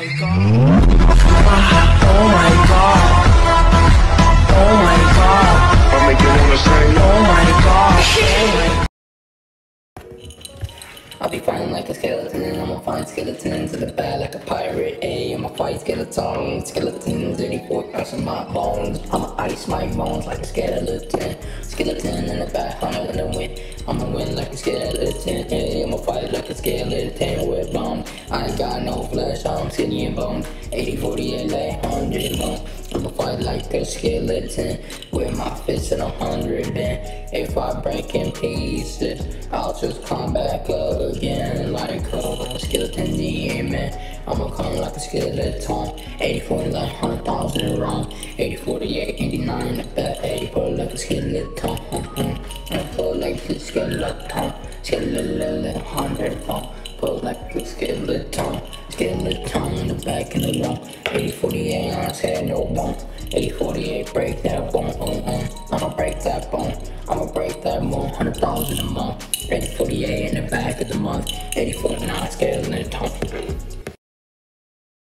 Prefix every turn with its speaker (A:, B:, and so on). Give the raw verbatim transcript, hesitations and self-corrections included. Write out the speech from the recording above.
A: my god. Oh my god. Oh my god.
B: I make you wanna say,
A: Oh my god. Oh my.
C: I'll be fighting like a skeleton, and I'ma find skeletons in the bag like a pirate. Ayy, I'ma fight skeletons, skeletons, eighty-four ounce in my bones. I'ma ice my bones like a skeleton, skeleton in the back, I'm gonna win. I'ma win like a skeleton, ayy, I'ma fight like a skeleton with bones. I ain't got no flesh, I'm skinny and bones. eighty, forty-eight, like one hundred bones. I'ma fight like a skeleton with my fists at a hundred, and if I break in pieces, I'll just come back up again like a skeleton, yeah, man. I'ma come like a skeleton. eighty, forty, like one hundred thousand wrong. eighty, forty-eight, eighty-nine, like that. eighty, forty, like a skeleton. I pull like a skeleton. Skeleton, one hundred pound. Pull like a skeleton. Skeleton in the back and the long. eighty, forty-eight, I said no bone. eighty, forty-eight, break that bone. Um, um. I'ma break that bone. I'ma break that bone. one hundred thousand a month. eighty, forty-eight in the back of the month. eighty, forty-nine, skeleton.